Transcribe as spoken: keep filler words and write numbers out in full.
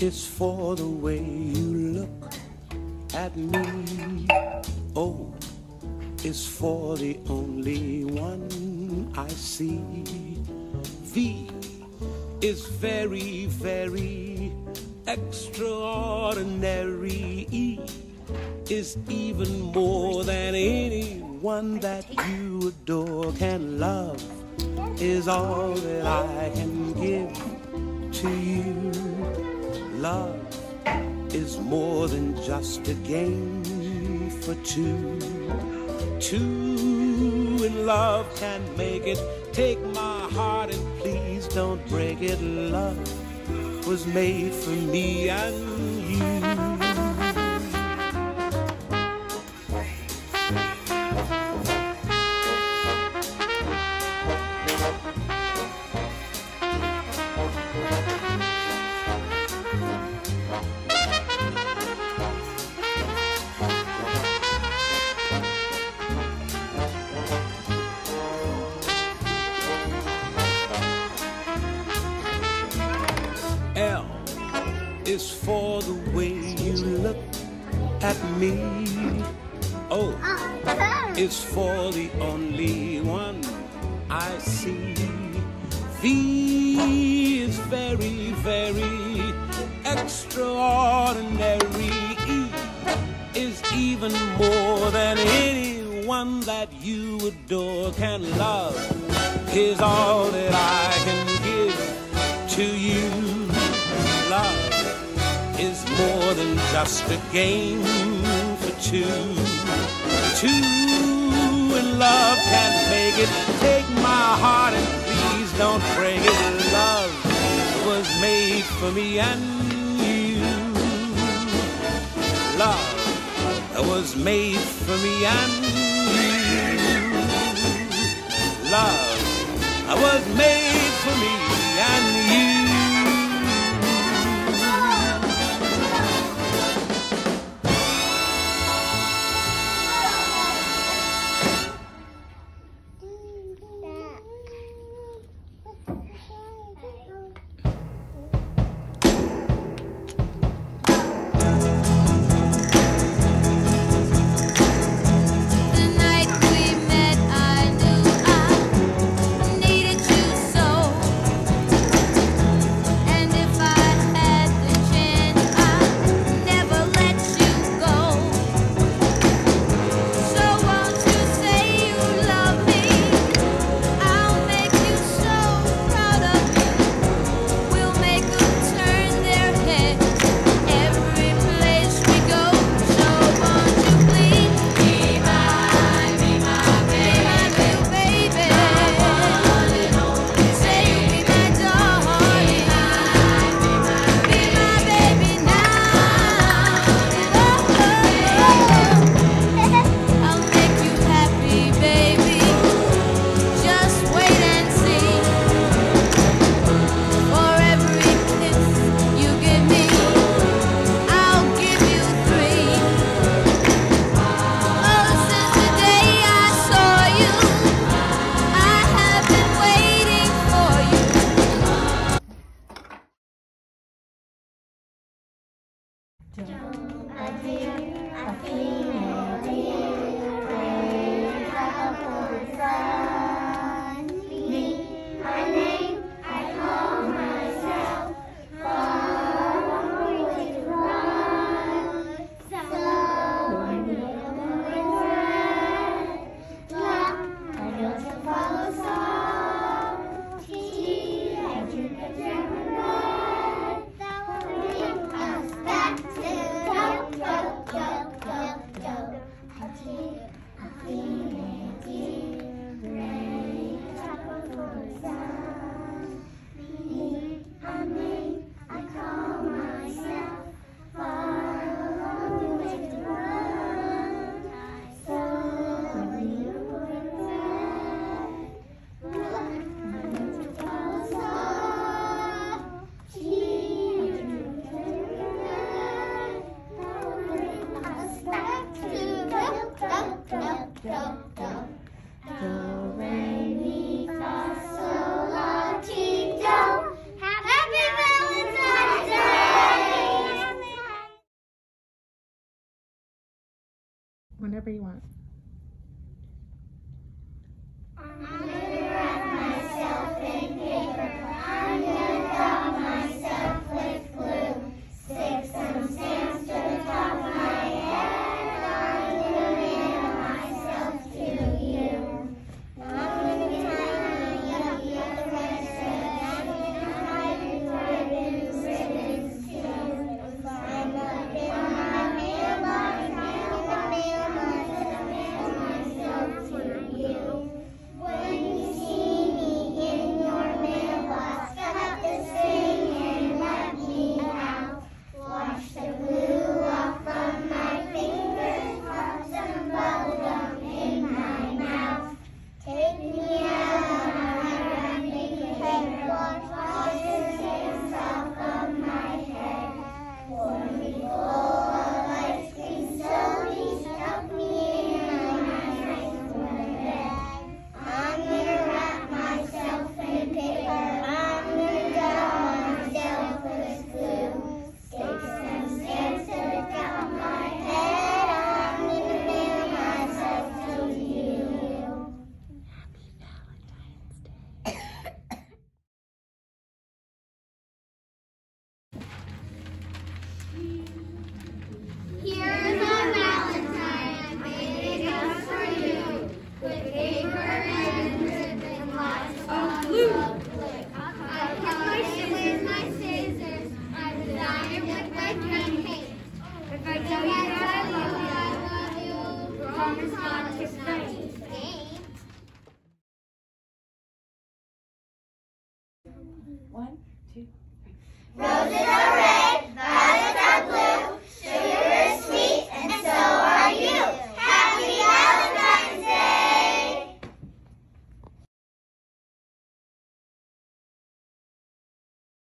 It's for the way you look at me. O is for the only one I see. V is very, very extraordinary. E is even more than anyone that you adore can love. Is all that I can give to you. Love is more than just a game for two. Two in love can make it. Take my heart and please don't break it. Love was made for me and you. L is for the way you look at me. O is for the only one I see. V is very, very extraordinary. E is even more than anyone that you adore can love. Is all that I can give to you. Love is more than just a game for two. Two in love can make it. Take my heart and please don't break it. Love was made for me and you. Love was made for me and you. Love was made for me and you. Happy Valentine's Day! whenever you want. I'm gonna wrap myself in paper. I'm gonna draw myself with glue. Stick some stamps to the top of my head. I'm gonna mail myself to you. I'm gonna tie up your dresses. I'm gonna tie your ribbons, ribbons too. Climb up in my mailbox. I'm gonna mail myself, mail myself to you. When you see me in your mailbox, stop the sing and let me out. Wash the glue off from my fingers, pop some bubble gum in my mouth. Take me out on my wrapping paper, wash the stamps off of my head. Pour me full of ice cream slowly, stuff me in my nice warm bed. I'm gonna wrap myself in paper. I'm gonna draw myself with glue. Stick some stamps to the top of my head. I'm gonna mail myself to you. Happy Valentine's Day. Here's a Valentine I made it just for you, with paper and ribbon and lots of glue. I cut my scissors, my scissors. I design it with red pen paint. If I tell you that I love you, I love you. Promise not to paint. One, two, three. Roses are